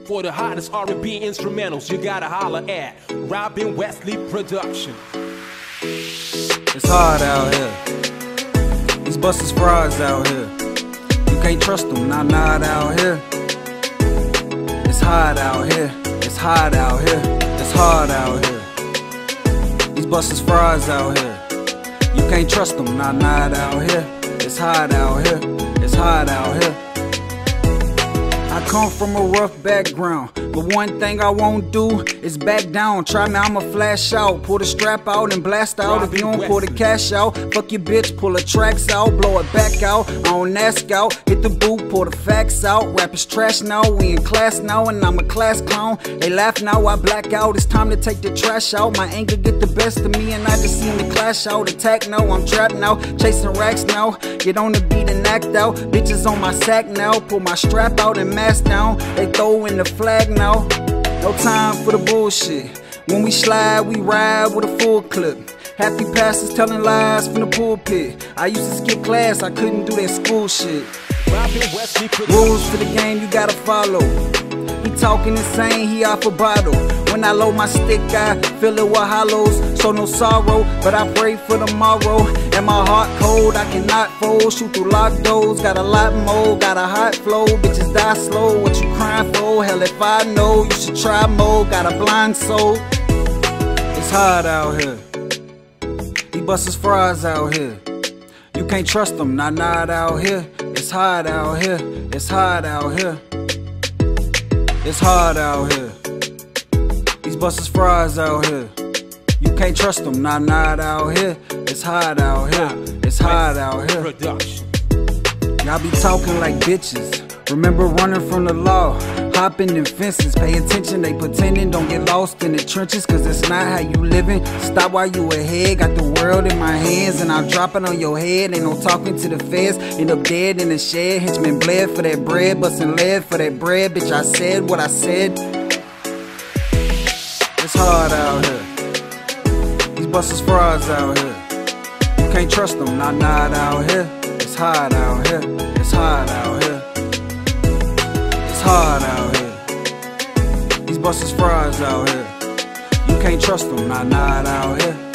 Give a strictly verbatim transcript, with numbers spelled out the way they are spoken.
For the hottest R and B instrumentals, you gotta holler at Robin Wesley Production. It's hard out here. These busters frauds out here. You can't trust them, not not out here. It's hard out here. It's hard out here. It's hard out here. These busters frauds out here. You can't trust them, not not out here. It's hard out here. It's hard out here. I come from a rough background, but one thing I won't do is back down. Try me, I'ma flash out, pull the strap out and blast out. If you don't pull the cash out, fuck your bitch, pull the tracks out, blow it back out. I don't ask out, hit the boot, pull the facts out. Rappers trash now, we in class now, and I'm a class clown. They laugh now, I black out. It's time to take the trash out. My anger get the best of me, and I just seem to clash out. Attack now, I'm trapped now, chasing racks now. Get on the beat and act out. Bitches on my sack now, pull my strap out and mask down. They throw in the flag now. No time for the bullshit. When we slide, we ride with a full clip. Happy pastors telling lies from the pulpit. I used to skip class, I couldn't do that school shit. Rules to the game you gotta follow. He talking insane, he off a bottle. When I load my stick, I fill it with hollows. So no sorrow, but I pray for tomorrow. And my heart cold, I cannot fold. Shoot through locked doors, got a lot more, got a hot flow. Bitches die slow, what you crying for? Hell if I know, you should try more. Got a blind soul. It's hard out here. These busters frauds out here. You can't trust them, not not out here. It's hard out here. It's hard out here. It's hard out here. These busters frauds out here. You can't trust them, not not out here. It's hard out here. It's hard out here. Y'all be talking like bitches. Remember running from the law, hopping in fences. Pay attention, they pretending. Don't get lost in the trenches, cause that's not how you living. Stop while you ahead. Got the world in my hands and I'll drop it on your head. Ain't no talking to the feds. End up dead in the shed. Henchmen bled for that bread, bustin' lead for that bread. Bitch, I said what I said. It's hard out here. These busters frauds out here. You can't trust them, not not out here. It's hard out here. It's hard out here. It's hard out here. These busters frauds out here. You can't trust them, not not out here.